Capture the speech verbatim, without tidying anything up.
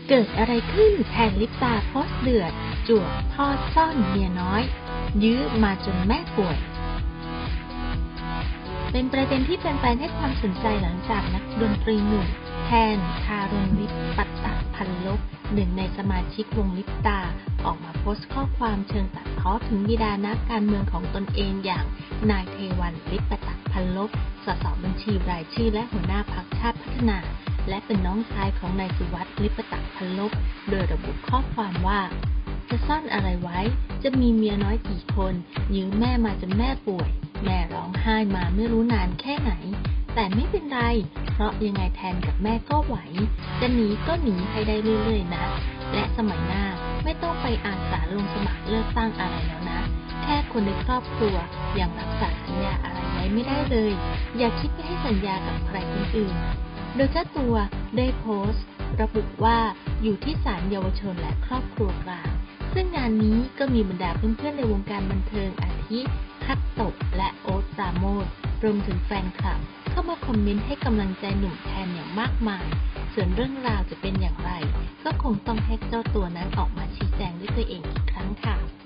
เกิดอะไรขึ้นแทนลิปตาโพสต์เดือดจวกพ่อซ่อนเมียน้อยยื้อมาจนแม่ป่วยเป็นประเด็นที่แฟนๆให้ความสนใจหลังจากนักดนตรีหนุ่มแทนทารุณลิปปัตตพันลบหนึ่งในสมาชิกวงลิปตาออกมาโพสต์ข้อความเชิงตัดพ้อถึงบิดานักการเมืองของตนเองอย่างนายเทวันลิปปัตตพันลบสสบัญชีรายชื่อและหัวหน้าพรรคชาติพัฒนาและเป็นน้องชายของนายสุวัฒน์ลิปตพันลบโดยระบุข้อความว่าจะซ่อนอะไรไว้จะมีเมียน้อยกี่คนยื้อแม่มาจนแม่ป่วยแม่ร้องไห้มาไม่รู้นานแค่ไหนแต่ไม่เป็นไรเพราะยังไงแทนกับแม่ก็ไหวจะหนีก็หนีให้ได้เรื่อยๆนะและสมัยหน้าไม่ต้องไปอาสาลงสมัครเลือกตั้งอะไรแล้วนะแค่คนในครอบครัวยังรักษาสัญญาอะไรไว้ไม่ได้เลยอย่าคิดไปให้สัญญากับใครคนอื่นโดยเจ้าตัวได้โพสต์ระบุว่าอยู่ที่ศาลเยาวชนและครอบครัวกลางซึ่งงานนี้ก็มีบรรดาเพื่อนๆในวงการบันเทิงอาทิคัตโตะและโอ๊ตปราโมชรวมถึงแฟนคลับเข้ามาคอมเมนต์ให้กำลังใจหนุ่มแทนอย่างมากมายส่วนเรื่องราวจะเป็นอย่างไรก็คงต้องให้เจ้าตัวนั้นออกมาชี้แจงด้วยตัวเองอีกครั้งค่ะ